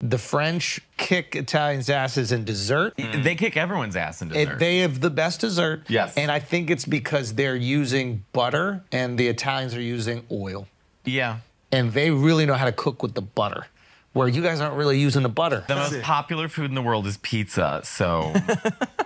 The French kick Italians' asses in dessert. They kick everyone's ass in dessert. They have the best dessert. Yes. And I think it's because they're using butter and the Italians are using oil. Yeah. And they really know how to cook with the butter, where you guys aren't really using the butter. The most popular food in the world is pizza, so